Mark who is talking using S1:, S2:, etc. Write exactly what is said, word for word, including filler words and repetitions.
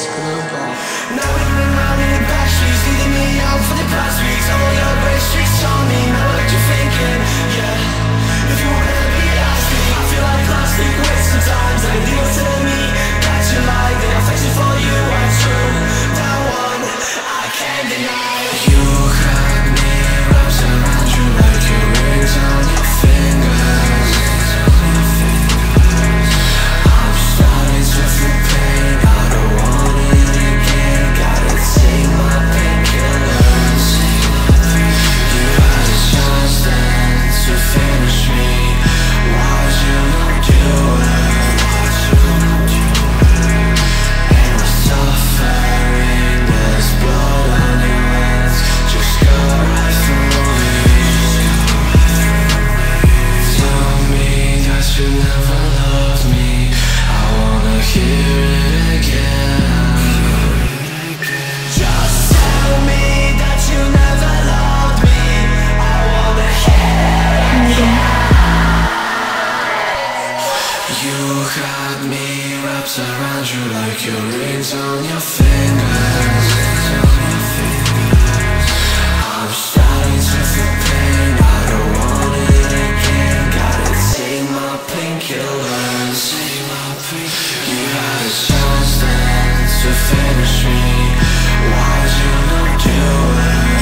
S1: kiss goodbye.
S2: Now we're running round in the back streets, leading me out for the past weeks. All your great streets on me, now what you thinking? Yeah, if you wanna be asking, I feel like plastic waste sometimes. Like a deal tell me that you like, that affection for you are true. That one I can't deny. You got me wrapped around you like your rings on your fingers. I'm starting to feel pain, I don't want it again. Gotta take my painkillers. You had a chance then to finish me. Why'd you not do it? And I'm suffering, there's blood on your hands. Just go right through me. Tell me that you never loved me. I wanna hear it again. Just tell me that you never loved me. I wanna hear it again. You got me wrapped around you like your rings on your fingers. I'm starting to feel pain, I don't want it again. Gotta take my painkillers. You had a chance then to finish me. Why'd you not do it?